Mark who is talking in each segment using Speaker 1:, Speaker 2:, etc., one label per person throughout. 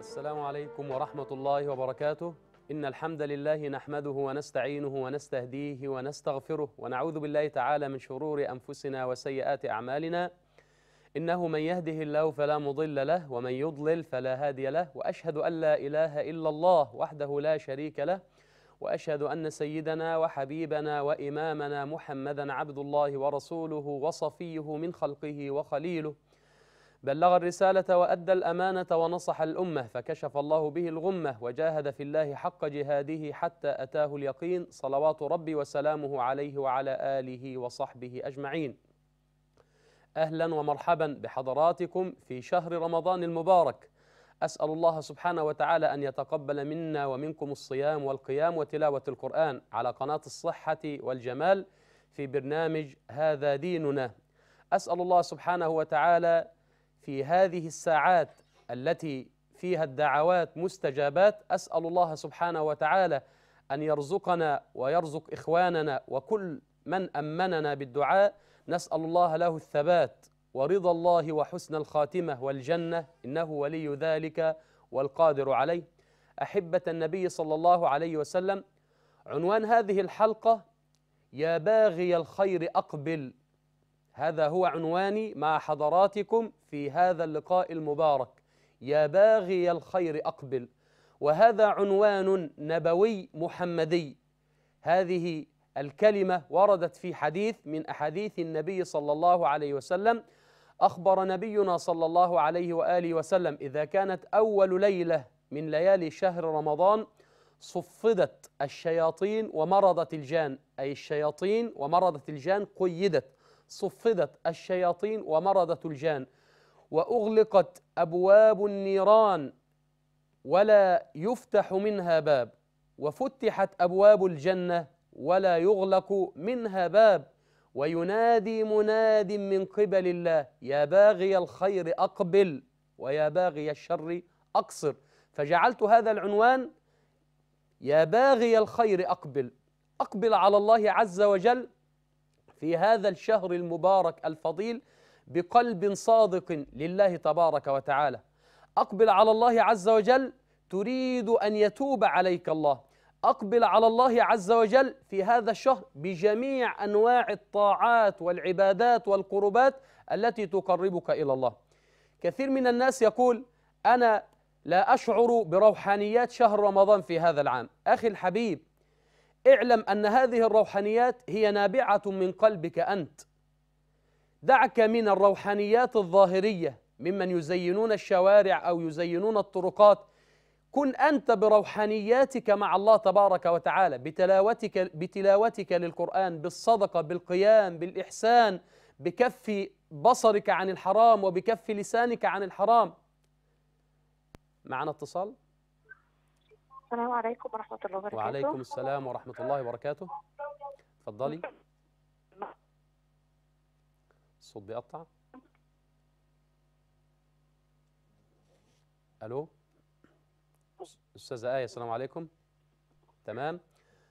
Speaker 1: السلام عليكم ورحمة الله وبركاته. إن الحمد لله نحمده ونستعينه ونستهديه ونستغفره ونعوذ بالله تعالى من شرور أنفسنا وسيئات أعمالنا. إنه من يهده الله فلا مضل له ومن يضلل فلا هادي له، وأشهد أن لا إله إلا الله وحده لا شريك له، وأشهد أن سيدنا وحبيبنا وإمامنا محمدا عبد الله ورسوله وصفيه من خلقه وخليله، بلغ الرسالة وأدى الأمانة ونصح الأمة، فكشف الله به الغمة وجاهد في الله حق جهاده حتى أتاه اليقين، صلوات ربي وسلامه عليه وعلى آله وصحبه أجمعين. أهلا ومرحبا بحضراتكم في شهر رمضان المبارك. أسأل الله سبحانه وتعالى أن يتقبل منا ومنكم الصيام والقيام وتلاوة القرآن على قناة الصحة والجمال في برنامج هذا ديننا. أسأل الله سبحانه وتعالى في هذه الساعات التي فيها الدعوات مستجابات، أسأل الله سبحانه وتعالى أن يرزقنا ويرزق إخواننا وكل من أمننا بالدعاء، نسأل الله له الثبات ورضا الله وحسن الخاتمة والجنة، إنه ولي ذلك والقادر عليه. أحبة النبي صلى الله عليه وسلم، عنوان هذه الحلقة: يا باغي الخير أقبل. هذا هو عنواني مع حضراتكم في هذا اللقاء المبارك، يا باغي الخير أقبل. وهذا عنوان نبوي محمدي. هذه الكلمة وردت في حديث من أحاديث النبي صلى الله عليه وسلم. أخبر نبينا صلى الله عليه وآله وسلم: إذا كانت أول ليلة من ليالي شهر رمضان صفدت الشياطين ومرضت الجان، أي الشياطين ومرضت الجان قيدت، صفدت الشياطين ومرضت الجان، وأغلقت أبواب النيران ولا يفتح منها باب، وفتحت أبواب الجنة ولا يغلق منها باب، وينادي مناد من قبل الله: يا باغي الخير أقبل ويا باغي الشر أقصر. فجعلت هذا العنوان: يا باغي الخير أقبل. أقبل على الله عز وجل في هذا الشهر المبارك الفضيل بقلب صادق لله تبارك وتعالى. أقبل على الله عز وجل تريد أن يتوب عليك الله. أقبل على الله عز وجل في هذا الشهر بجميع أنواع الطاعات والعبادات والقربات التي تقربك إلى الله. كثير من الناس يقول: أنا لا أشعر بروحانيات شهر رمضان في هذا العام. أخي الحبيب، اعلم أن هذه الروحانيات هي نابعة من قلبك أنت. دعك من الروحانيات الظاهرية ممن يزينون الشوارع أو يزينون الطرقات. كن أنت بروحانياتك مع الله تبارك وتعالى، بتلاوتك للقرآن، بالصدقة، بالقيام، بالإحسان، بكف بصرك عن الحرام وبكف لسانك عن الحرام. معنا اتصال.
Speaker 2: السلام عليكم ورحمة الله وبركاته.
Speaker 1: وعليكم السلام ورحمة الله وبركاته. اتفضلي. الصوت بيقطع. ألو أستاذة آية، السلام عليكم. تمام.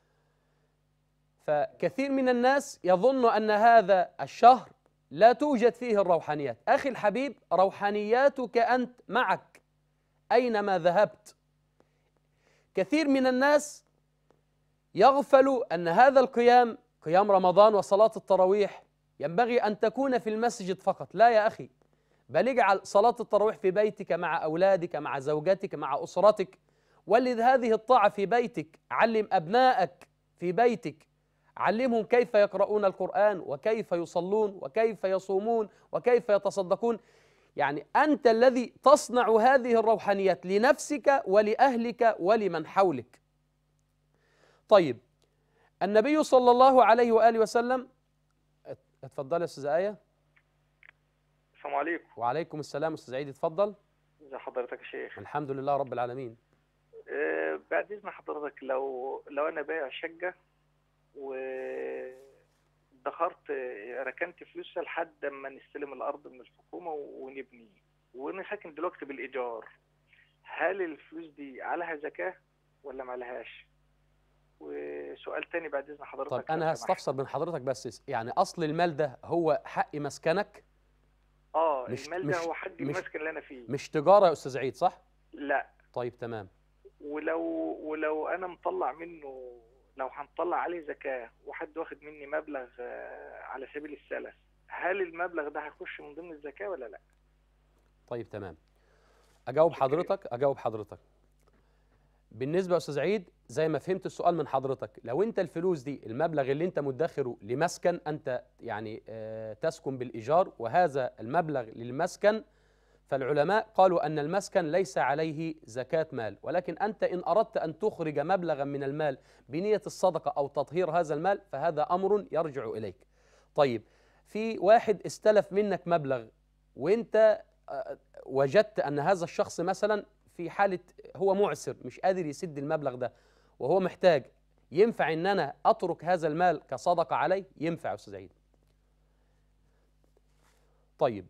Speaker 1: فكثير من الناس يظن أن هذا الشهر لا توجد فيه الروحانيات. أخي الحبيب، روحانياتك أنت معك أينما ذهبت. كثير من الناس يغفل أن هذا القيام، قيام رمضان وصلاة التراويح، ينبغي أن تكون في المسجد فقط. لا يا أخي، بل اجعل صلاة التراويح في بيتك مع أولادك، مع زوجتك، مع أسرتك. ولد هذه الطاعة في بيتك. علم أبنائك في بيتك، علمهم كيف يقرؤون القرآن وكيف يصلون وكيف يصومون وكيف يتصدقون. يعني أنت الذي تصنع هذه الروحانيات لنفسك ولأهلك ولمن حولك. طيب، النبي صلى الله عليه وآله وسلم. اتفضل يا أستاذ آية.
Speaker 3: السلام عليكم.
Speaker 1: وعليكم السلام. أستاذ عيد اتفضل.
Speaker 3: ازي حضرتك يا شيخ؟
Speaker 1: الحمد لله رب العالمين.
Speaker 3: بعد إذن حضرتك، لو أنا بايع شقة ودخرت، ركنت فلوسها لحد ما نستلم الأرض من الحكومة ونبني، وأنا ساكن دلوقتي بالإيجار، هل الفلوس دي عليها زكاة ولا ما عليهاش؟ وسؤال تاني بعد إذن حضرتك.
Speaker 1: طب أنا هستفسر من حضرتك بس، يعني أصل المال ده هو حق مسكنك؟
Speaker 3: المال ده هو حق المسكن اللي أنا فيه.
Speaker 1: مش تجارة يا أستاذ عيد، صح؟
Speaker 3: لا،
Speaker 1: طيب تمام.
Speaker 3: ولو انا مطلع منه، لو هنطلع عليه زكاة وحد واخد مني مبلغ على سبيل السلف، هل المبلغ ده هيخش من ضمن الزكاة ولا لا؟
Speaker 1: طيب تمام. اجاوب
Speaker 3: شكرا.
Speaker 1: حضرتك. بالنسبه يا استاذ عيد، زي ما فهمت السؤال من حضرتك، لو انت الفلوس دي المبلغ اللي انت مدخره لمسكن، انت يعني تسكن بالايجار وهذا المبلغ للمسكن، فالعلماء قالوا ان المسكن ليس عليه زكاه مال، ولكن انت ان اردت ان تخرج مبلغا من المال بنيه الصدقه او تطهير هذا المال فهذا امر يرجع اليك. طيب، في واحد استلف منك مبلغ وانت وجدت ان هذا الشخص مثلا في حاله هو معسر مش قادر يسد المبلغ ده وهو محتاج، ينفع ان انا اترك هذا المال كصدقه عليه؟ ينفع يا استاذ عيد. طيب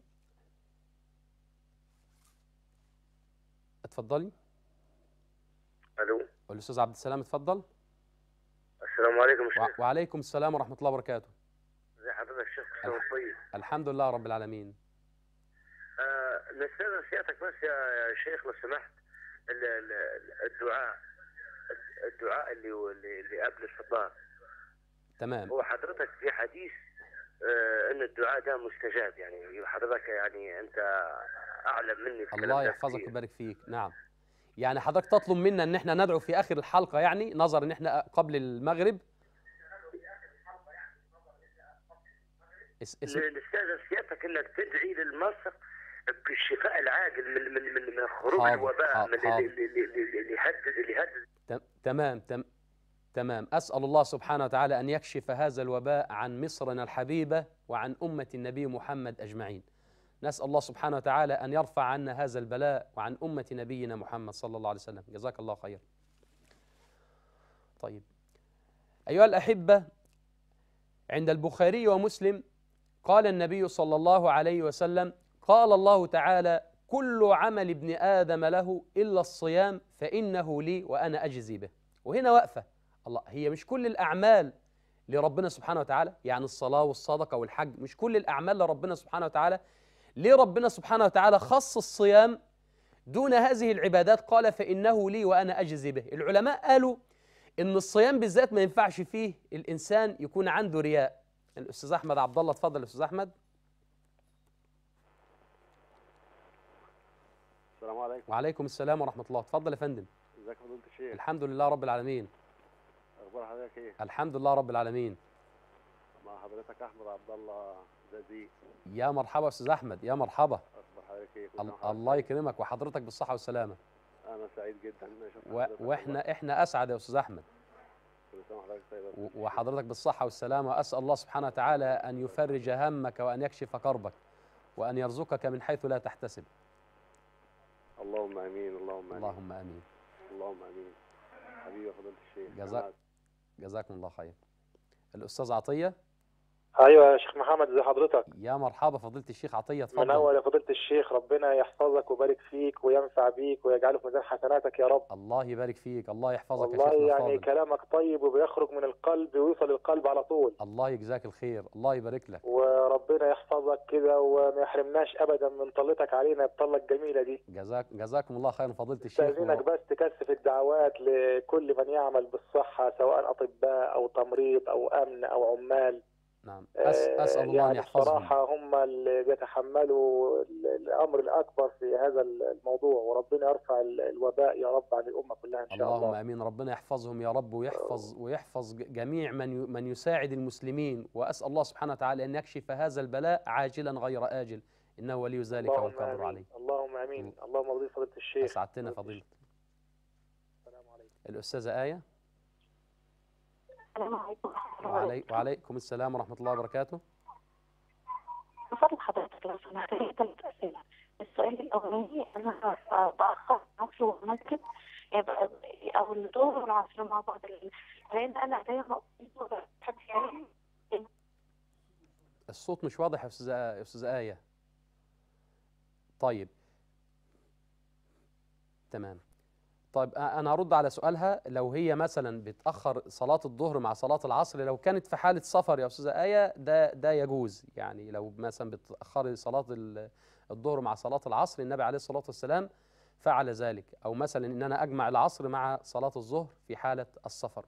Speaker 1: اتفضلي.
Speaker 4: الو.
Speaker 1: الاستاذ عبد السلام اتفضل.
Speaker 4: السلام عليكم يا شيخ.
Speaker 1: وعليكم السلام ورحمه الله وبركاته.
Speaker 4: ازي حضرتك يا شيخ؟ كل طيب.
Speaker 1: الحمد لله رب العالمين.
Speaker 4: نستاذن سيادتك بس يا شيخ لو سمحت، الدعاء اللي قبل الفطار.
Speaker 1: تمام.
Speaker 4: هو حضرتك في حديث ان الدعاء ده مستجاب، يعني حضرتك يعني انت اعلم مني في الكلام
Speaker 1: الله
Speaker 4: ده
Speaker 1: يحفظك
Speaker 4: كتير.
Speaker 1: ويبارك فيك. نعم، يعني حضرتك تطلب منا ان احنا ندعو في اخر الحلقه، يعني نظر ان احنا قبل المغرب.
Speaker 4: نستاذن سيادتك انك تدعي لمصر بالشفاء العاجل من خروج
Speaker 1: حاضر،
Speaker 4: الوباء، من
Speaker 1: حاضر.
Speaker 4: اللي يهدد.
Speaker 1: تمام. أسأل الله سبحانه وتعالى أن يكشف هذا الوباء عن مصرنا الحبيبة وعن أمة النبي محمد أجمعين. نسأل الله سبحانه وتعالى أن يرفع عنا هذا البلاء وعن أمة نبينا محمد صلى الله عليه وسلم. جزاك الله خير. طيب أيها الأحبة، عند البخاري ومسلم قال النبي صلى الله عليه وسلم: قال الله تعالى: كل عمل ابن آدم له إلا الصيام فإنه لي وأنا أجزي به. وهنا وقفة. الله، هي مش كل الأعمال لربنا سبحانه وتعالى؟ يعني الصلاة والصدقة والحج مش كل الأعمال لربنا سبحانه وتعالى؟ ليه ربنا سبحانه وتعالى خص الصيام دون هذه العبادات؟ قال: فإنه لي وأنا أجزي به. العلماء قالوا إن الصيام بالذات ما ينفعش فيه الإنسان يكون عنده رياء. الأستاذ أحمد عبد الله اتفضل. الأستاذ أحمد.
Speaker 5: السلام عليكم.
Speaker 1: وعليكم السلام ورحمة الله. اتفضل يا فندم.
Speaker 5: ازيك يا فضيلة الشيخ؟
Speaker 1: الحمد لله رب العالمين.
Speaker 5: اخبار حضرتك ايه؟
Speaker 1: الحمد لله رب العالمين.
Speaker 5: مع حضرتك احمد عبد الله زازي.
Speaker 1: يا مرحبا يا استاذ احمد، يا مرحبا.
Speaker 5: اخبار حضرتك ايه؟ كل سنة وحضرتك
Speaker 1: الله
Speaker 5: طيب.
Speaker 1: يكرمك وحضرتك بالصحة والسلامة.
Speaker 5: انا سعيد جدا ان اشوف حضرتك.
Speaker 1: واحنا اسعد يا استاذ احمد.
Speaker 5: كل سنة وحضرتك طيب يا فضيلة
Speaker 1: وحضرتك بالصحة والسلامة. واسأل الله سبحانه وتعالى ان يفرج همك وان يكشف كربك وان يرزقك من حيث لا تحتسب.
Speaker 5: الشيخ. اللهم امين، اللهم امين.
Speaker 1: اللهم امين.
Speaker 5: اللهم امين. حبيبي يا فضيلة الشيخ.
Speaker 1: جزاكم الله خير. الاستاذ عطية.
Speaker 6: ايوه يا شيخ محمد، ازي حضرتك؟
Speaker 1: يا مرحبا فضيلة الشيخ عطية، اتفضل.
Speaker 6: من اول يا فضيلة الشيخ، ربنا يحفظك ويبارك فيك وينفع بيك ويجعله في ميزان حسناتك يا رب.
Speaker 1: الله يبارك فيك، الله يحفظك يا
Speaker 6: والله
Speaker 1: شيخنا
Speaker 6: يعني
Speaker 1: الفاضل.
Speaker 6: كلامك طيب وبيخرج من القلب ويوصل للقلب على طول.
Speaker 1: الله يجزاك الخير، الله يبارك لك.
Speaker 6: وربنا يحفظك كده وما يحرمناش ابدا من طلتك علينا الطله الجميله دي.
Speaker 1: جزاكم الله خيرا فضيلة الشيخ.
Speaker 6: استاذنك بس تكثف الدعوات لكل من يعمل بالصحه، سواء اطباء او تمريض او امن او عمال.
Speaker 1: نعم. أسأل الله
Speaker 6: يعني
Speaker 1: أن يحفظهم.
Speaker 6: بصراحة هم اللي بيتحملوا الأمر الأكبر في هذا الموضوع، وربنا يرفع الوباء يا رب عن الأمة كلها إن شاء الله.
Speaker 1: اللهم آمين. ربنا يحفظهم يا رب، ويحفظ جميع من يساعد المسلمين. وأسأل الله سبحانه وتعالى أن يكشف هذا البلاء عاجلا غير آجل، إنه ولي ذلك والقادر عليه.
Speaker 6: اللهم آمين. اللهم ارضي فضيلة الشيخ.
Speaker 1: أسعدتنا فضيلة.
Speaker 6: السلام عليكم.
Speaker 1: الأستاذة آية.
Speaker 2: السلام عليكم ورحمة الله وبركاته.
Speaker 1: وعليكم السلام ورحمة الله وبركاته.
Speaker 2: من فضل حضرتك لو سمحت لي 3 أسئلة. السؤال الأولاني، أنا بأخر العصر والمسجد أو الظهر والعصر مع بعض، لأن أنا دايما بحب يعني.
Speaker 1: الصوت مش واضح يا أستاذة آية. طيب تمام. طيب أنا هرد على سؤالها. لو هي مثلا بتأخر صلاة الظهر مع صلاة العصر، لو كانت في حالة سفر يا أستاذة آية، ده يجوز. يعني لو مثلا بتأخري صلاة الظهر مع صلاة العصر، النبي عليه الصلاة والسلام فعل ذلك، أو مثلا إن أنا أجمع العصر مع صلاة الظهر في حالة السفر.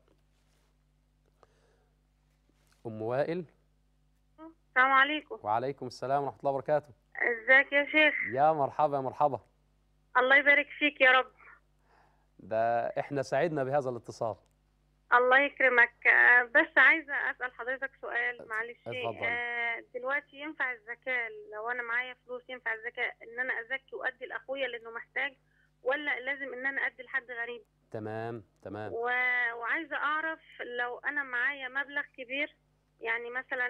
Speaker 1: أم وائل.
Speaker 7: السلام عليكم.
Speaker 1: وعليكم السلام ورحمة الله وبركاته.
Speaker 7: ازيك يا شيخ؟
Speaker 1: يا مرحبا يا مرحبا.
Speaker 7: الله يبارك فيك يا رب.
Speaker 1: ده إحنا سعدنا بهذا الاتصال.
Speaker 7: الله يكرمك. بس عايزة أسأل حضرتك سؤال معلش.
Speaker 1: اتفضل.
Speaker 7: دلوقتي ينفع الزكاة لو أنا معايا فلوس، ينفع الزكاة إن أنا أزكي وأدي لأخويا لأنه محتاج، ولا لازم إن أنا أدي لحد غريب؟
Speaker 1: تمام تمام.
Speaker 7: وعايزة أعرف لو أنا معايا مبلغ كبير، يعني مثلا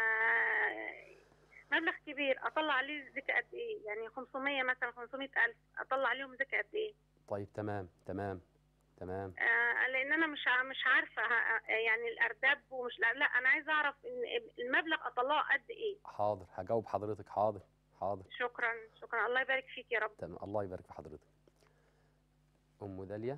Speaker 7: مبلغ كبير، أطلع عليه زكاة قد إيه؟ يعني 500 مثلا، 500,000 أطلع عليهم زكاة قد إيه؟
Speaker 1: طيب تمام تمام تمام.
Speaker 7: لان انا مش عارفه يعني الارداب ومش، لا انا عايزه اعرف ان المبلغ اطلعه قد ايه.
Speaker 1: حاضر، هجاوب حضرتك. حاضر حاضر.
Speaker 7: شكرا شكرا، الله يبارك فيك يا رب.
Speaker 1: تمام، الله يبارك في حضرتك. ام داليا.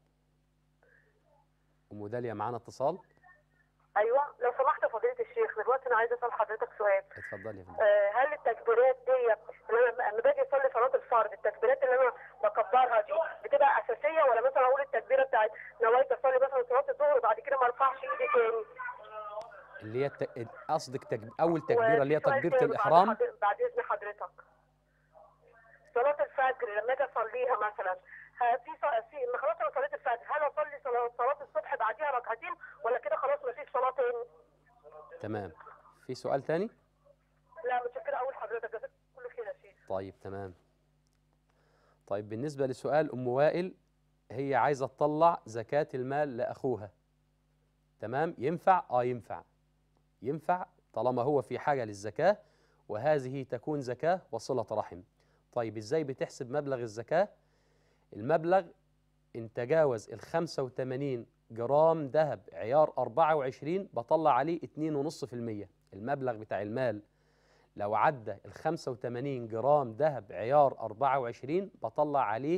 Speaker 1: ام داليا معانا اتصال.
Speaker 8: ايوه لو سمحت فضيله الشيخ، دلوقتي انا عايزه اسال حضرتك سؤال.
Speaker 1: اتفضلي يا فندم.
Speaker 8: هل التكبيرات دي لما باجي اصلي صلاه الفرض، التكبيرات اللي انا بكبرها دي بتبقى اساسيه، ولا مثلا اقول التكبيره بتاعت نويت اصلي مثلا صلاه الظهر وبعد كده ما ارفعش ايدي تاني؟
Speaker 1: اللي هي قصدك اول تكبيره اللي هي تكبيره الاحرام؟
Speaker 8: بعد اذن حضرتك، صلاه الفجر لما اجي اصليها مثلا، في خلاص انا صليت الفجر، هل اصلي صلاه الصبح بعديها ركعتين، ولا كده خلاص ما فيش صلاه تاني؟
Speaker 1: تمام. في سؤال تاني؟
Speaker 8: لا متشكره اول حضرتك، جزاك كل خير يا شيخ.
Speaker 1: طيب تمام. طيب بالنسبه لسؤال ام وائل، هي عايزه تطلع زكاه المال لاخوها. تمام. ينفع؟ ينفع. ينفع طالما هو في حاجه للزكاه، وهذه تكون زكاه وصله رحم. طيب ازاي بتحسب مبلغ الزكاه؟ المبلغ إن تجاوز 85 جرام ذهب عيار 24 بطلع عليه 2.5%. المبلغ بتاع المال لو عدى 85 جرام ذهب عيار 24 بطلع عليه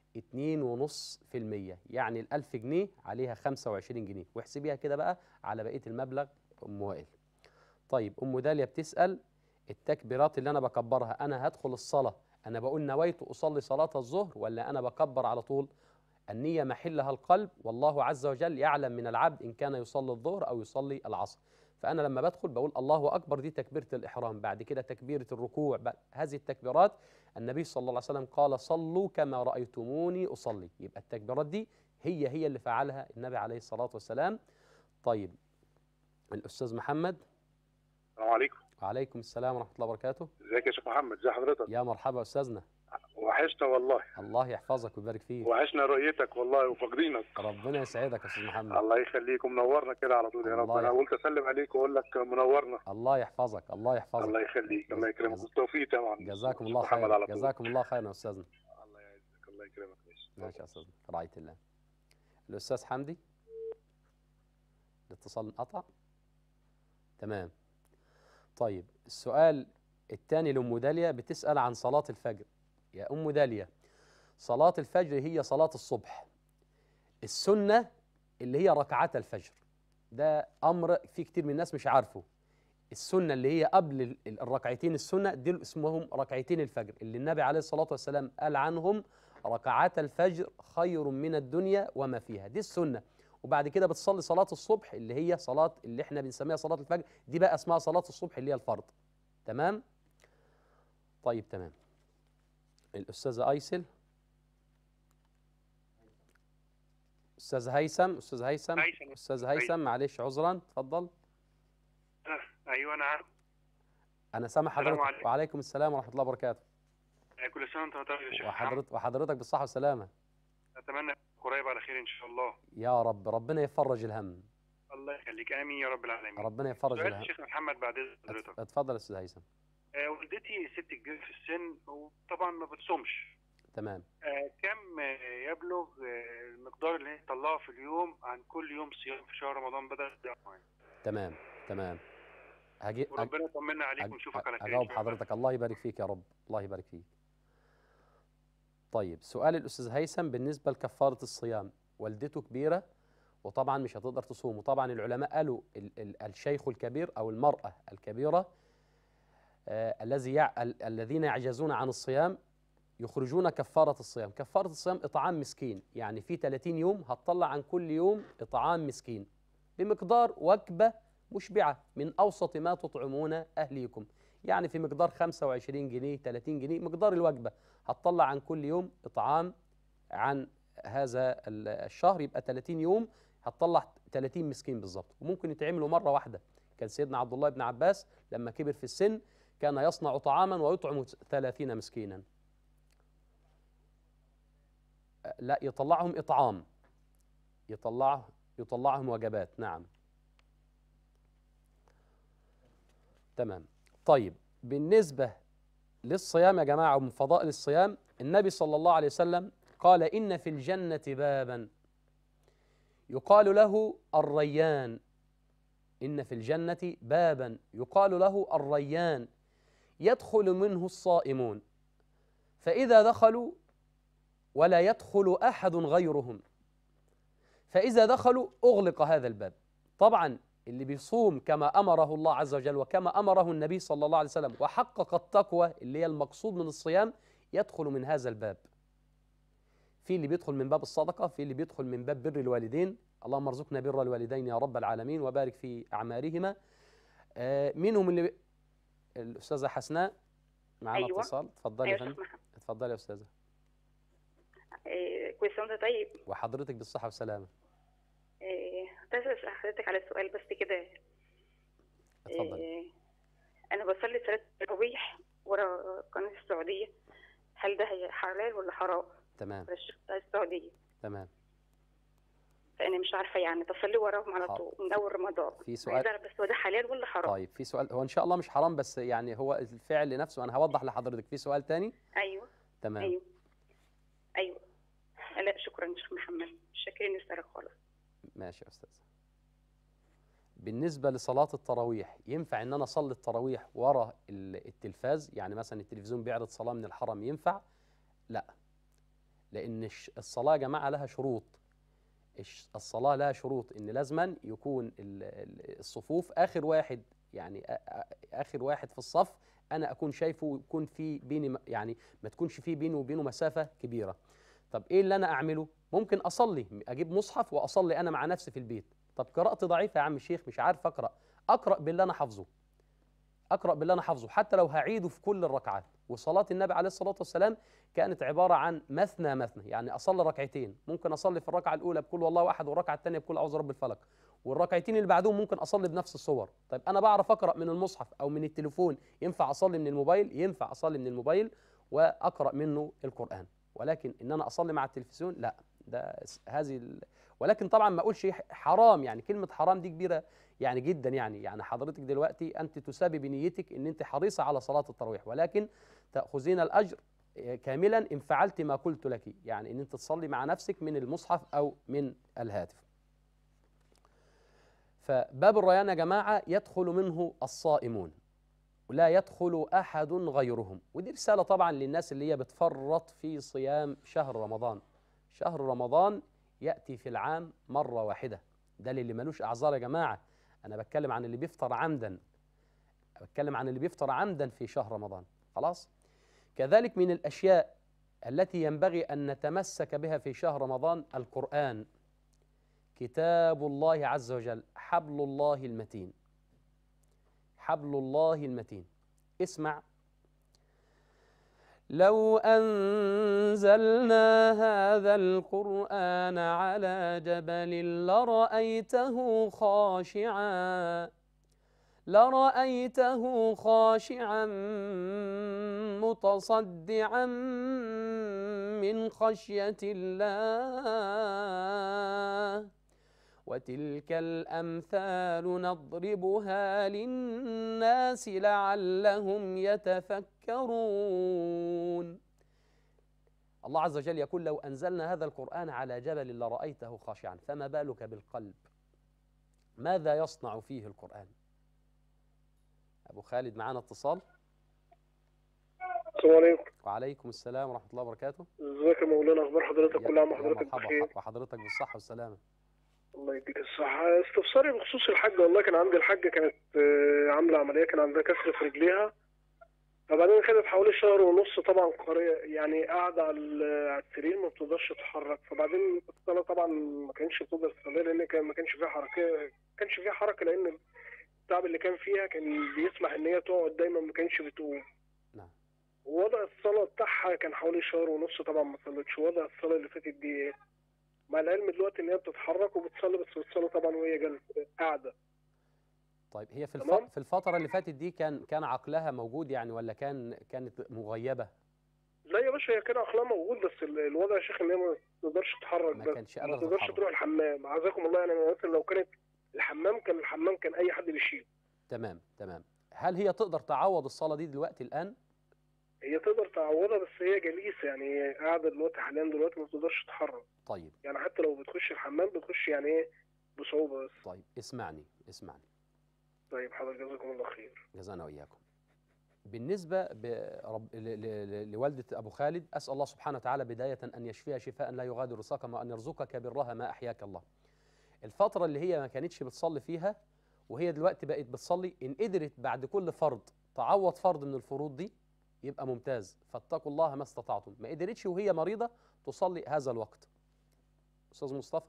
Speaker 1: 2.5%، يعني 1000 جنيه عليها 25 جنيه، واحسبيها كده بقى على بقية المبلغ أم وائل. طيب أم داليا بتسأل التكبيرات اللي أنا بكبرها، أنا هدخل الصلاة أنا بقول نويت أصلي صلاة الظهر، ولا أنا بكبر على طول؟ النية محلها القلب، والله عز وجل يعلم من العبد إن كان يصلي الظهر أو يصلي العصر. فأنا لما بدخل بقول الله أكبر، دي تكبيرة الإحرام، بعد كده تكبيرة الركوع، هذه التكبيرات النبي صلى الله عليه وسلم قال صلوا كما رأيتموني أصلي، يبقى التكبيرات دي هي اللي فعلها النبي عليه الصلاة والسلام. طيب الأستاذ محمد.
Speaker 5: السلام عليكم.
Speaker 1: وعليكم السلام ورحمة الله وبركاته.
Speaker 5: ازيك يا شيخ محمد؟ ازي حضرتك؟
Speaker 1: يا مرحبا أستاذنا.
Speaker 5: وحشنا والله.
Speaker 1: الله يحفظك ويبارك فيك.
Speaker 5: وحشنا رؤيتك والله وفاقدينك.
Speaker 1: ربنا يسعدك يا استاذ محمد.
Speaker 5: الله يخليك، ومنورنا كده على طول يا رب. انا قلت اسلم عليك واقول لك منورنا.
Speaker 1: الله يحفظك. الله يحفظك.
Speaker 5: الله يخليك، الله يكرمك، بالتوفيق طبعا.
Speaker 1: جزاكم الله خير. جزاكم الله خيرا يا استاذنا.
Speaker 5: الله يعزك، الله يكرمك.
Speaker 1: ماشي يا استاذنا، في رعاية الله. الاستاذ حمدي، الاتصال انقطع. تمام. طيب السؤال الثاني لأم داليا، بتسأل عن صلاة الفجر. يا أم داليا، صلاة الفجر هي صلاة الصبح، السنة اللي هي ركعات الفجر، ده أمر في كتير من الناس مش عارفه. السنة اللي هي قبل الركعتين السنة دول اسمهم ركعتين الفجر، اللي النبي عليه الصلاة والسلام قال عنهم ركعات الفجر خير من الدنيا وما فيها، دي السنة. وبعد كده بتصلي صلاة الصبح اللي هي صلاة اللي احنا بنسميها صلاة الفجر، دي بقى اسمها صلاة الصبح اللي هي الفرض. تمام؟ طيب تمام. الأستاذة أيسل. أستاذ هيثم. أستاذ هيثم معلش عذرا، اتفضل.
Speaker 9: أيوه أنا عارف.
Speaker 1: أنا سامع حضرتك. وعليكم السلام ورحمة الله وبركاته.
Speaker 9: كل سنة وأنت طيب يا شيخ.
Speaker 1: وحضرتك بالصحة والسلامة.
Speaker 9: أتمنى قريب على خير إن شاء الله.
Speaker 1: يا رب، ربنا يفرج الهم.
Speaker 9: الله يخليك، آمين يا رب العالمين.
Speaker 1: ربنا يفرج الهم.
Speaker 9: شيخ محمد بعد إذن حضرتك.
Speaker 1: اتفضل يا أستاذ هيثم.
Speaker 9: والدتي ست كبيرة في السن وطبعا ما بتصومش.
Speaker 1: تمام.
Speaker 9: كم يبلغ المقدار اللي هي تطلعه في اليوم عن كل يوم صيام في شهر رمضان بدل الصيام؟
Speaker 1: تمام تمام.
Speaker 9: وربنا يطمنا عليك ونشوفك على خير.
Speaker 1: أجاوب حضرتك. الله يبارك فيك يا رب، الله يبارك فيك. طيب سؤال الأستاذ هيثم بالنسبة لكفارة الصيام، والدته كبيرة وطبعا مش هتقدر تصوم، وطبعا العلماء قالوا الشيخ الكبير أو المرأة الكبيرة الذين يعجزون عن الصيام يخرجون كفارة الصيام. كفارة الصيام إطعام مسكين، يعني في 30 يوم هتطلع عن كل يوم إطعام مسكين بمقدار وجبة مشبعة من أوسط ما تطعمون أهليكم، يعني في مقدار 25 جنيه 30 جنيه مقدار الوجبة، هتطلع عن كل يوم إطعام عن هذا الشهر، يبقى 30 يوم هتطلع 30 مسكين بالظبط، وممكن يتعملوا مرة واحدة. كان سيدنا عبد الله بن عباس لما كبر في السن كان يصنع طعاما ويطعم 30 مسكينا. لا، يطلعهم إطعام، يطلعهم وجبات. نعم تمام. طيب بالنسبة للصيام يا جماعة ومن فضائل الصيام، النبي صلى الله عليه وسلم قال إن في الجنة بابا يقال له الريان، إن في الجنة بابا يقال له الريان يدخل منه الصائمون، فإذا دخلوا ولا يدخل أحد غيرهم، فإذا دخلوا أغلق هذا الباب. طبعا اللي بيصوم كما أمره الله عز وجل وكما أمره النبي صلى الله عليه وسلم وحقق التقوى اللي هي المقصود من الصيام يدخل من هذا الباب. في اللي بيدخل من باب الصدقة، في اللي بيدخل من باب بر الوالدين، اللهم ارزقنا بر الوالدين يا رب العالمين وبارك في أعمارهما. منهم اللي الأستاذة حسناء معنا. أيوة. اتصال، اتفضلي يا فندم. اتفضلي يا أستاذة.
Speaker 10: كل سنة وانت طيب.
Speaker 1: وحضرتك بالصحة والسلامة.
Speaker 10: كنت أسأل حضرتك على سؤال بس كده.
Speaker 1: اتفضلي.
Speaker 10: أنا بصلي صلاة التراويح ورا قناة السعودية، هل ده حلال ولا حرام؟
Speaker 1: تمام.
Speaker 10: السعودية.
Speaker 1: تمام.
Speaker 10: فأنا مش عارفة يعني تصلي وراهم على طول من أول رمضان.
Speaker 1: في سؤال
Speaker 10: بس هو ده حلال ولا حرام؟
Speaker 1: طيب في سؤال، هو إن شاء الله مش حرام بس يعني هو الفعل نفسه، أنا هوضح لحضرتك. في سؤال تاني؟
Speaker 10: أيوه.
Speaker 1: تمام.
Speaker 10: أيوه. لا شكرا شيخ محمد، شاكرين لسؤالك خالص.
Speaker 1: ماشي يا أستاذ. بالنسبة لصلاة التراويح، ينفع إن أنا أصلي التراويح ورا التلفاز؟ يعني مثلا التلفزيون بيعرض صلاة من الحرم، ينفع؟ لا، لأن الصلاة يا جماعة لها شروط. الصلاة لها شروط، إن لازما يكون الصفوف آخر واحد، يعني آخر واحد في الصف أنا أكون شايفه، يكون في بيني يعني ما تكونش في بيني وبينه مسافة كبيرة. طب إيه اللي أنا أعمله؟ ممكن أصلي، أجيب مصحف وأصلي أنا مع نفسي في البيت. طب قراءتي ضعيفة يا عم الشيخ، مش عارف أقرأ باللي أنا حافظه، أقرأ باللي أنا حافظه حتى لو هعيده في كل الركعات. وصلاة النبي عليه الصلاة والسلام كانت عبارة عن مثنى مثنى، يعني أصلي ركعتين، ممكن أصلي في الركعة الأولى بقول والله أحد والركعة الثانية بقول أعوذ برب الفلق، والركعتين اللي بعدهم ممكن أصلي بنفس الصور. طيب أنا بعرف أقرأ من المصحف أو من التليفون، ينفع أصلي من الموبايل؟ ينفع أصلي من الموبايل وأقرأ منه القرآن، ولكن إن أنا أصلي مع التلفزيون لا. ده ولكن طبعا ما أقولش حرام، يعني كلمة حرام دي كبيرة يعني جدا، يعني حضرتك دلوقتي أنت تسابي بنيتك إن أنت حريصة على صلاة التراويح، ولكن تأخذين الأجر كاملا إن فعلت ما قلت لك، يعني إن أنت تصلي مع نفسك من المصحف أو من الهاتف. فباب الريان يا جماعة يدخل منه الصائمون ولا يدخل أحد غيرهم، ودي رسالة طبعا للناس اللي هي بتفرط في صيام شهر رمضان. شهر رمضان يأتي في العام مرة واحدة، ده اللي ملوش أعذار يا جماعة. أنا بتكلم عن اللي بيفطر عمدا، بتكلم عن اللي بيفطر عمدا في شهر رمضان. خلاص. كذلك من الأشياء التي ينبغي أن نتمسك بها في شهر رمضان القرآن، كتاب الله عز وجل، حبل الله المتين، حبل الله المتين. اسمع: لو أنزلنا هذا القرآن على جبل لرأيته خاشعا متصدعا من خشية الله، وتلك الأمثال نضربها للناس لعلهم يتفكرون. الله عز وجل يقول: لو أنزلنا هذا القرآن على جبل لرأيته خاشعا، فما بالك بالقلب؟ ماذا يصنع فيه القرآن؟ أبو خالد معنا اتصال.
Speaker 5: السلام عليكم.
Speaker 1: وعليكم السلام ورحمة الله وبركاته.
Speaker 5: ازيك يا مولانا، اخبار حضرتك؟ كل عام وحضرتك بخير.
Speaker 1: وحضرتك بالصحة والسلامة.
Speaker 5: الله يديك الصحة. استفساري بخصوص الحاجة، والله كان عندي الحاجة كانت عاملة عملية، كان عندها كسر في رجليها، فبعدين خدت حوالي شهر ونص طبعا يعني قاعدة على السرير ما بتقدرش تتحرك. فبعدين الصلاة طبعا ما كانش بتقدر تصلي لأن ما كانش فيها حركة، لأن التعب اللي كان فيها كان بيسمح إن هي تقعد دايما، ما كانش بتقوم.
Speaker 1: نعم.
Speaker 5: ووضع الصلاة بتاعها كان حوالي شهر ونص طبعا ما صلتش. وضع الصلاة اللي فاتت دي مع العلم دلوقتي إن هي بتتحرك وبتصلي، بس بتصلي طبعا وهي جالسة قاعدة.
Speaker 1: طيب هي في الفترة اللي فاتت دي كان عقلها موجود يعني، ولا كانت مغيبة؟
Speaker 5: لا يا باشا، هي كان عقلها موجود، بس الوضع يا شيخ ان هي ما تقدرش تتحرك،
Speaker 1: ما كانش قادرة
Speaker 5: ما تقدرش تروح الحمام. عزاكم الله. يعني مثلا لو كانت الحمام كان اي حد بيشيل.
Speaker 1: تمام تمام. هل هي تقدر تعوض الصلاة دي دلوقتي الآن؟
Speaker 5: هي تقدر تعوضها، بس هي جليسة يعني، هي قاعدة دلوقتي حاليا دلوقتي ما تقدرش تتحرك.
Speaker 1: طيب.
Speaker 5: يعني حتى لو بتخش الحمام بتخش يعني ايه بصعوبة بس.
Speaker 1: طيب اسمعني.
Speaker 5: طيب حضرتك جزاكم الله خير.
Speaker 1: جزانا وإياكم. بالنسبة لوالدة أبو خالد، أسأل الله سبحانه وتعالى بداية أن يشفيها شفاء لا يغادر سقما، وأن يرزقك برها ما أحياك الله. الفترة اللي هي ما كانتش بتصلي فيها وهي دلوقتي بقت بتصلي، إن قدرت بعد كل فرض تعوض فرض من الفروض دي يبقى ممتاز، فاتقوا الله ما استطعتم. ما قدرتش وهي مريضة تصلي هذا الوقت. أستاذ مصطفى،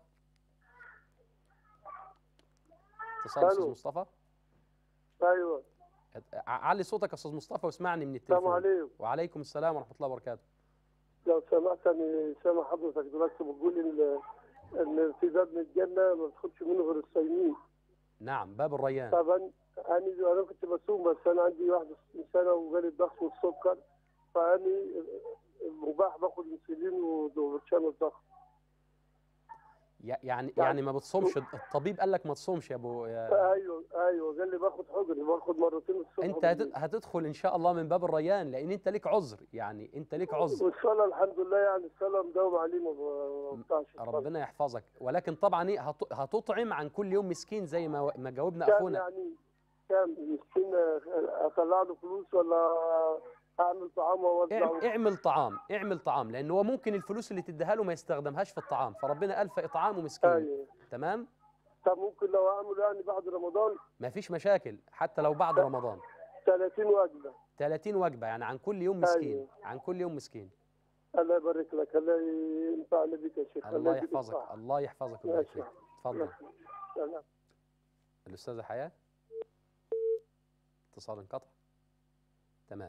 Speaker 1: اتصال أستاذ مصطفى.
Speaker 11: ايوه
Speaker 1: علي صوتك يا استاذ مصطفى واسمعني من التليفون.
Speaker 11: السلام عليكم.
Speaker 1: وعليكم السلام ورحمه الله وبركاته.
Speaker 11: لو سمحت اني سامع حضرتك دلوقتي بتقول ان في باب من الجنه ما بتدخلش منه غير الصايمين.
Speaker 1: نعم، باب الريان.
Speaker 11: طبعا انا كنت بصوم، بس انا عندي 61 سنه وجالي الضغط والسكر، فاني مباح باخد انسولين وبرشام الضغط.
Speaker 1: يعني ما بتصومش؟ الطبيب قال لك ما تصومش يا ابو
Speaker 11: ايوه قال لي باخد حجري، باخد مرتين الصبح.
Speaker 1: انت هتدخل ان شاء الله من باب الريان، لان انت ليك عذر، يعني انت ليك عذر.
Speaker 11: والصلاه الحمد لله، يعني الصلاه مداوم عليه ما بقطعش.
Speaker 1: ربنا يحفظك. ولكن طبعا ايه، هتطعم عن كل يوم مسكين زي ما جاوبنا اخونا.
Speaker 11: يعني كام مسكين؟ اطلع له فلوس ولا اعمل طعام واوزعه؟
Speaker 1: اعمل طعام، لان هو ممكن الفلوس اللي تديها له ما يستخدمهاش في الطعام، فربنا قال فاطعام مسكين.
Speaker 11: أيوة.
Speaker 1: تمام.
Speaker 11: طب ممكن لو اعمل يعني بعد رمضان؟
Speaker 1: ما فيش مشاكل، حتى لو بعد رمضان.
Speaker 11: 30 وجبه.
Speaker 1: 30 وجبه يعني عن كل يوم مسكين.
Speaker 11: أيوة.
Speaker 1: عن كل يوم مسكين.
Speaker 11: الله يبارك لك، الله ينفعنا بك يا شيخ.
Speaker 1: الله يحفظك. الله يحفظك ويبارك فيك. اتفضل.
Speaker 11: سلام.
Speaker 1: الاستاذه حياه، اتصال انقطع. تمام.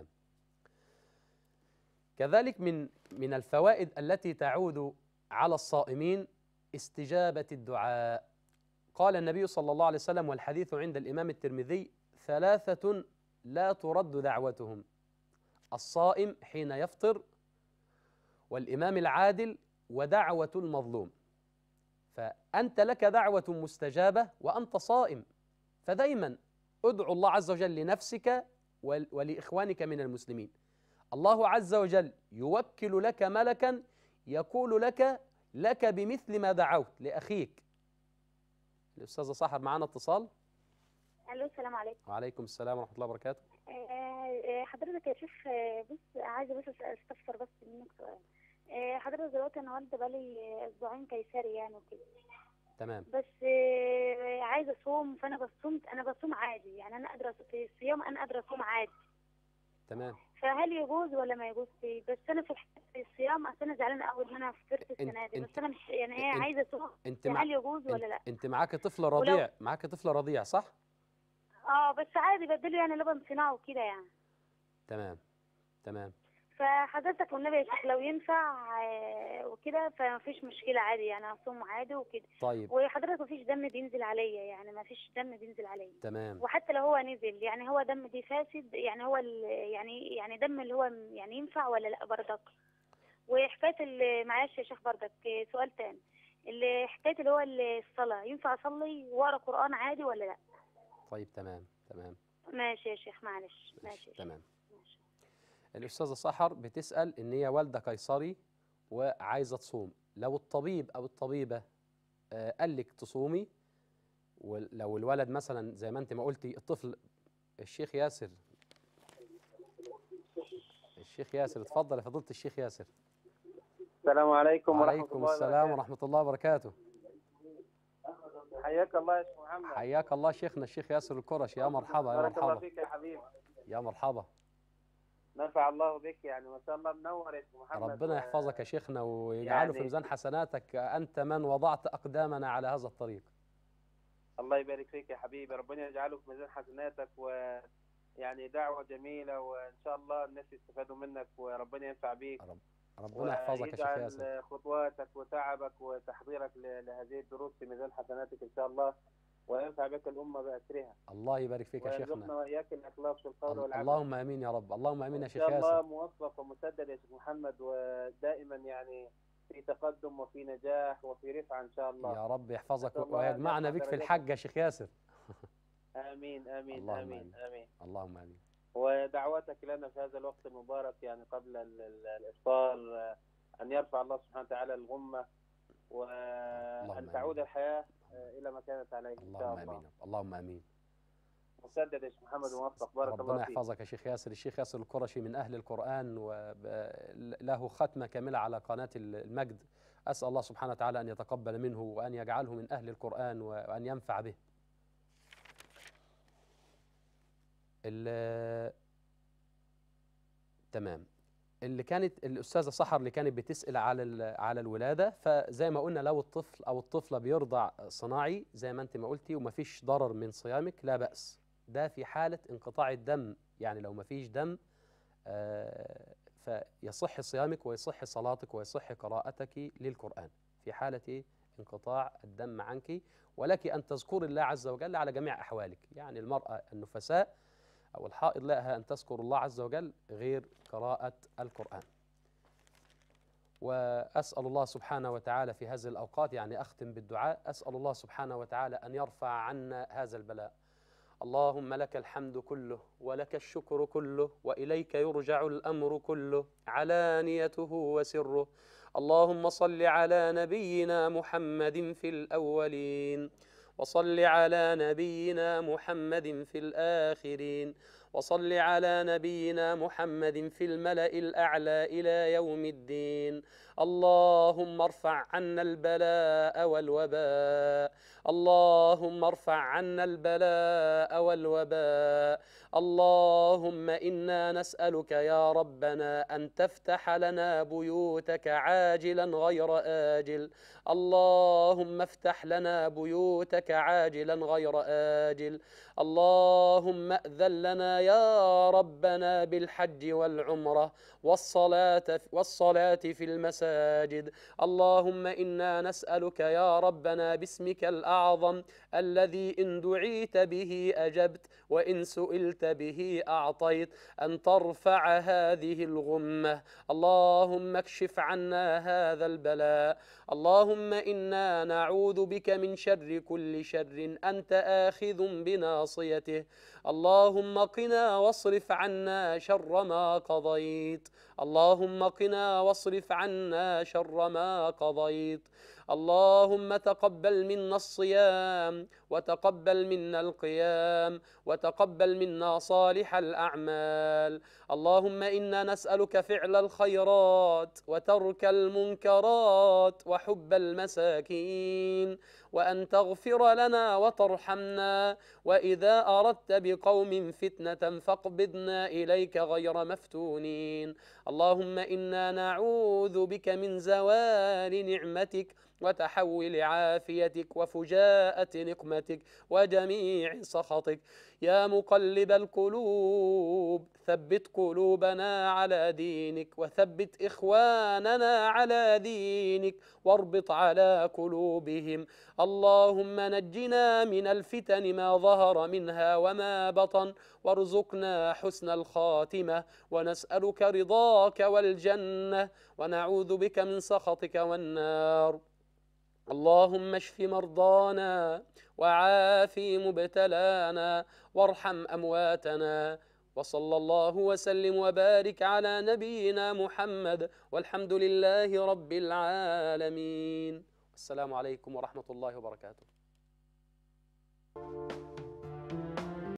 Speaker 1: كذلك من الفوائد التي تعود على الصائمين استجابة الدعاء. قال النبي صلى الله عليه وسلم، والحديث عند الإمام الترمذي: 3 لا ترد دعوتهم: الصائم حين يفطر، والإمام العادل، ودعوة المظلوم. فأنت لك دعوة مستجابة وأنت صائم، فدايما ادعو الله عز وجل لنفسك ولإخوانك من المسلمين. الله عز وجل يوكل لك ملكا يقول لك بمثل ما دعوت لأخيك. الأستاذة سحر معنا اتصال.
Speaker 2: الو السلام عليكم.
Speaker 1: وعليكم السلام ورحمة الله وبركاته.
Speaker 2: حضرتك يا شيخ، بس عايزة استفسر بس منك سؤال. حضرتك دلوقتي انا والده بقالي اسبوعين قيصري يعني وكده.
Speaker 1: تمام.
Speaker 2: بس عايزة اصوم، فانا بصوم عادي، يعني انا قادرة في الصيام، انا قادرة اصوم عادي.
Speaker 1: تمام.
Speaker 2: فهل يجوز ولا ما يجوز؟ بس انا في الصيام اصل انا زعلانه قوي ان انا فطرت السنه دي، بس انا مش يعني ايه عايزه اصوم. هل يجوز ولا لا؟
Speaker 1: انت معاكي طفل رضيع، صح؟
Speaker 2: بس عادي بدله يعني لبن صناعي وكده يعني.
Speaker 1: تمام.
Speaker 2: فحضرتك والنبي يا شيخ لو ينفع وكده فمفيش مشكله عادي، يعني اصوم عادي وكده.
Speaker 1: طيب.
Speaker 2: وحضرتك مفيش دم بينزل عليا، يعني مفيش دم بينزل عليا.
Speaker 1: تمام.
Speaker 2: وحتى لو هو نزل يعني هو دم دي فاسد، يعني هو يعني دم اللي هو يعني ينفع ولا لا برضك؟ وحكايه معلش يا شيخ برضك سؤال تاني، حكايه اللي هو الصلاه، ينفع اصلي واقرا قران عادي ولا لا؟
Speaker 1: طيب تمام.
Speaker 2: ماشي يا شيخ، معلش. ماشي.
Speaker 1: تمام. الأستاذة سحر بتسأل إن هي والدة قيصري وعايزة تصوم، لو الطبيب أو الطبيبة قال لك تصومي، ولو الولد مثلا زي ما أنت ما قلتي الطفل. الشيخ ياسر، اتفضل يا فضيلة الشيخ ياسر.
Speaker 12: السلام عليكم ورحمة الله
Speaker 1: وعليكم السلام ورحمة الله وبركاته.
Speaker 12: حياك الله يا شيخ محمد.
Speaker 1: حياك الله شيخنا الشيخ ياسر القرشي. يا مرحبا.
Speaker 12: بارك الله فيك يا حبيبي.
Speaker 1: يا مرحبا.
Speaker 12: نفع الله بك، يعني ما شاء الله منور يا شيخ محمد.
Speaker 1: ربنا يحفظك يا شيخنا ويجعله في ميزان حسناتك، أنت من وضعت أقدامنا على هذا الطريق.
Speaker 12: الله يبارك فيك يا حبيبي، ربنا يجعله في ميزان حسناتك، ويعني دعوة جميلة وإن شاء الله الناس يستفادوا منك وربنا ينفع بيك.
Speaker 1: ربنا يحفظك يا شيخ ياسر.
Speaker 12: ويجعل خطواتك وتعبك وتحضيرك لهذه الدروس في ميزان حسناتك إن شاء الله، وينفع بك الأمة بأسرها.
Speaker 1: الله يبارك فيك يا شيخنا.
Speaker 12: ويرزقنا وإياك الإخلاص في القول والعمل.
Speaker 1: اللهم آمين يا رب، اللهم آمين يا شيخ ياسر.
Speaker 12: إن شاء الله موفق ومسدد يا شيخ محمد، ودائما يعني في تقدم وفي نجاح وفي رفعة إن شاء الله.
Speaker 1: يا رب يحفظك ويجمعنا بك في الحج يا شيخ ياسر.
Speaker 12: آمين آمين
Speaker 1: اللهم
Speaker 12: آمين آمين.
Speaker 1: اللهم آمين.
Speaker 12: ودعواتك لنا في هذا الوقت المبارك يعني قبل الإفطار، أن يرفع الله سبحانه وتعالى الغمة، وأن تعود الحياة إلى ما كانت عليه إن شاء الله.
Speaker 1: اللهم آمين. اللهم آمين.
Speaker 12: مسدد يا شيخ محمد وموفق، بارك الله فيك.
Speaker 1: ربنا يحفظك يا شيخ ياسر. الشيخ ياسر القرشي من أهل القرآن وله ختمة كاملة على قناة المجد. أسأل الله سبحانه وتعالى أن يتقبل منه وأن يجعله من أهل القرآن وأن ينفع به. تمام. اللي كانت الأستاذة سحر اللي كانت بتسأل على الولادة، فزي ما قلنا لو الطفل أو الطفلة بيرضع صناعي زي ما أنت ما قلتي ومفيش ضرر من صيامك لا بأس. ده في حالة انقطاع الدم، يعني لو مفيش دم فيصح صيامك ويصح صلاتك ويصح قراءتك للقرآن في حالة انقطاع الدم عنك، ولك أن تذكر الله عز وجل على جميع أحوالك. يعني المرأة النفساء أو الحائض لها أن تذكر الله عز وجل غير قراءة القرآن. وأسأل الله سبحانه وتعالى في هذه الأوقات، يعني أختم بالدعاء، أسأل الله سبحانه وتعالى أن يرفع عنا هذا البلاء. اللهم لك الحمد كله ولك الشكر كله وإليك يرجع الأمر كله علانيته وسره. اللهم صل على نبينا محمد في الأولين، وصل على نبينا محمد في الآخرين، وصل على نبينا محمد في الملأ الأعلى إلى يوم الدين. اللهم ارفع عنا البلاء والوباء، اللهم ارفع عنا البلاء والوباء. اللهم إنا نسألك يا ربنا أن تفتح لنا بيوتك عاجلا غير آجل. اللهم افتح لنا بيوتك عاجلا غير آجل. اللهم أذن لنا يا ربنا بالحج والعمرة والصلاة في المساجد. اللهم إنا نسألك يا ربنا باسمك الأعظم الذي إن دعيت به أجبت وإن سئلت به أعطيت، أن ترفع هذه الغمة. اللهم اكشف عنا هذا البلاء. اللهم إنا نعوذ بك من شر كل شر أنت آخذ بناصيته. اللهم قنا واصرف عنا شر ما قضيت. اللهم قنا واصرف عنا شر ما قضيت. اللهم تقبل منا الصيام وتقبل منا القيام وتقبل منا صالح الأعمال. اللهم إنا نسألك فعل الخيرات وترك المنكرات وحب المساكين، وأن تغفر لنا وترحمنا، وإذا أردت بقوم فتنة فاقبضنا إليك غير مفتونين. اللهم إنا نعوذ بك من زوال نعمتك وتحول عافيتك وفجاءة نقمتك وجميع سخطك. يا مقلب القلوب ثبت قلوبنا على دينك، وثبت إخواننا على دينك، واربط على قلوبهم. اللهم نجنا من الفتن ما ظهر منها وما بطن، وارزقنا حسن الخاتمة، ونسألك رضاك والجنة، ونعوذ بك من سخطك والنار. اللهم اشف مرضانا وعافي مبتلانا وارحم أمواتنا. وصلى الله وسلم وبارك على نبينا محمد، والحمد لله رب العالمين. السلام عليكم ورحمة الله وبركاته.